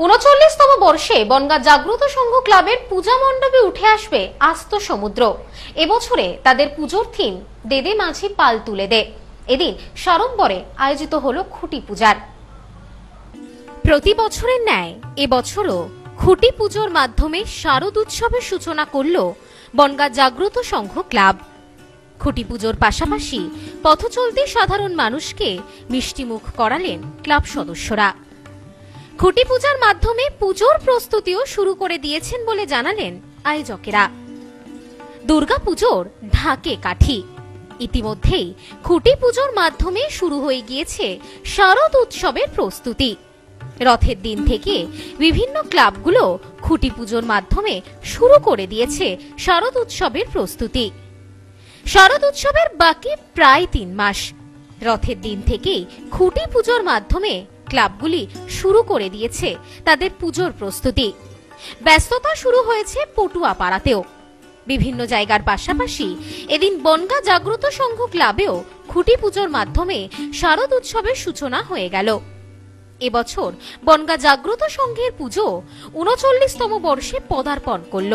৩৯তম বর্ষে বনগাঁ জাগ্রত সংঘ ক্লাবের পূজা মণ্ডপে উঠে আসবে আস্ত সমুদ্র। এবছরে তাদের পুজোর থিম দেদে মাঝি পাল তুলে দে। এদিন সাড়ম্বরে আয়োজিত হলো খুঁটি পূজার। প্রতি বছরের ন্যায় এবছরও খুঁটি পুজোর মাধ্যমে শারদ উৎসবের সূচনা করল বনগাঁ জাগ্রত সংঘ ক্লাব। খুঁটি পুজোর পাশাপাশি পথচলতি সাধারণ মানুষকে মিষ্টিমুখ করালেন ক্লাব সদস্যরা। খুঁটি পূজার মাধ্যমে পুজোর প্রস্তুতিও শুরু করে দিয়েছেন বলে জানালেন আয়োজকেরা। দুর্গা পুজোর ঢাকে কাঠি। ইতিমধ্যেই খুঁটি পুজোর মাধ্যমে শুরু হয়ে গিয়েছে শারদ উৎসবের প্রস্তুতি। রথের দিন থেকে বিভিন্ন ক্লাবগুলো খুঁটি পুজোর মাধ্যমে শুরু করে দিয়েছে শারদ উৎসবের প্রস্তুতি। শারদ উৎসবের বাকি প্রায় ৩ মাস। রথের দিন থেকেই খুঁটি পুজোর মাধ্যমে ক্লাবগুলি শুরু করে দিয়েছে তাদের পুজোর প্রস্তুতি। ব্যস্ততা শুরু হয়েছে পটুয়া পাড়াতেও। বিভিন্ন জায়গার পাশাপাশি এদিন বনগাঁ জাগ্রত সংঘ ক্লাবেও খুঁটি পুজোর মাধ্যমে শারদ উৎসবের সূচনা হয়ে গেল। এবছর বনগাঁ জাগ্রত সংঘের পুজো ৩৯তম বর্ষে পদার্পণ করল।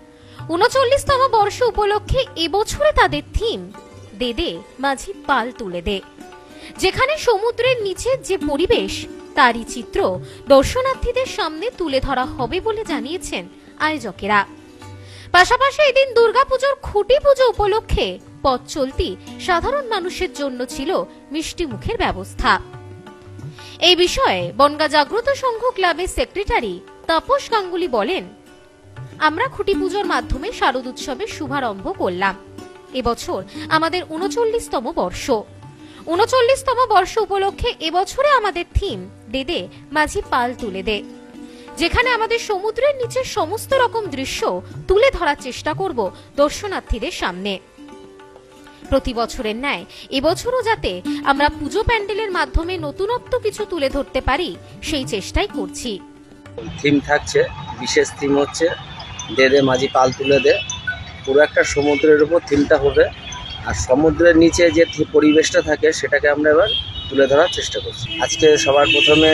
৩৯তম বর্ষ উপলক্ষে এবছরে তাদের থিম দেদে মাঝি পাল তুলে দে। যেখানে সমুদ্রের নিচে যে পরিবেশ তারই চিত্র দর্শনার্থীদের সামনে তুলে ধরা হবে বলে জানিয়েছেন আয়োজকেরা। পাশাপাশি এদিন দুর্গাপুজোর খুঁটি পুজো উপলক্ষে পথ চলতি সাধারণ মানুষের জন্য ছিল মিষ্টি মুখের ব্যবস্থা। এই বিষয়ে বনগাঁ জাগ্রত সংঘ ক্লাবের সেক্রেটারি তাপস গাঙ্গুলি বলেন, আমরা খুঁটি পুজোর মাধ্যমে শারদ উৎসবের শুভারম্ভ করলাম। এবছর আমাদের ৩৯তম বর্ষ। ৩৯তম বর্ষ উপলক্ষে এবছরে আমাদের থিম দেদে মাঝি পাল তুলে দে। যেখানে আমাদের সমুদ্রের নিচে সমস্ত রকম দৃশ্য তুলে ধরার চেষ্টা করব দর্শনার্থীদের সামনে। প্রতি বছরের ন্যায় এবছরও যাতে আমরা পুজো প্যান্ডেলের মাধ্যমে নতুনত্ব কিছু তুলে ধরতে পারি সেই চেষ্টাই করছি। থিম থাকছে, বিশেষ থিম হচ্ছে দেদে মাঝি পাল তুলে দে। পুরো একটা সমুদ্রের উপর থিমটা হবে, আর সমুদ্রের নিচে যে পরিবেশটা থাকে সেটাকে আমরা এবার তুলে ধরার চেষ্টা করছি। আজকে সবার প্রথমে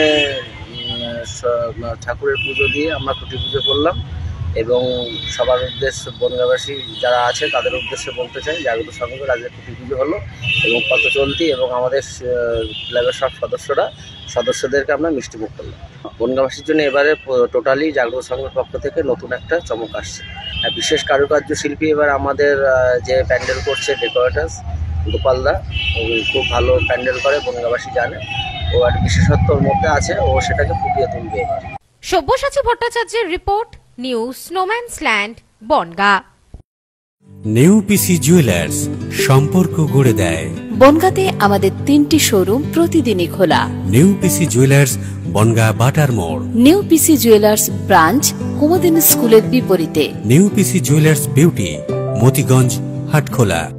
ঠাকুরের পুজো দিয়ে আমরা খুঁটি পুজো করলাম এবং সবার উদ্দেশ্যে বনগাঁবাসী যারা আছে তাদের উদ্দেশ্যে বলতে চাই জাগ্রত সংঘের আজকে খুঁটি পুজো হলো এবং পথ চলতি এবং আমাদের ক্লাবের সব সদস্যদেরকে আমরা মিষ্টিমুখ করলাম। বনগাঁবাসীর জন্য এবারে টোটালি জাগ্রত সংঘের পক্ষ থেকে নতুন একটা চমক আসছে। বিশেষ কারুকার্য শিল্পী এবার আমাদের যে প্যান্ডেল করছে ডেকোরেটার্স গোপালদা, খুব ভালো প্যান্ডেল করে, বনগাঁবাসী জানে। ও আর বিশেষত্বর মধ্যে আছে, ও সেটাকে ফুটিয়ে তুলবে এবার। সব্যসাচী ভট্টাচার্যের রিপোর্ট, নিউজ স্নোম্যান্সল্যান্ড, বনগাঁ। নিউ পিসি জুয়েলার্স সম্পর্ক গড়ে দেয়। বনগাঁতে আমাদের 3টি শোরুম প্রতিদিনই খোলা। নিউ পিসি জুয়েলার্স বনগাঁ বাটার মোড়। New PC jewellers branch Kumudini স্কুলের বিপরীতে। New PC jewellers beauty Motiganj Hatkhola.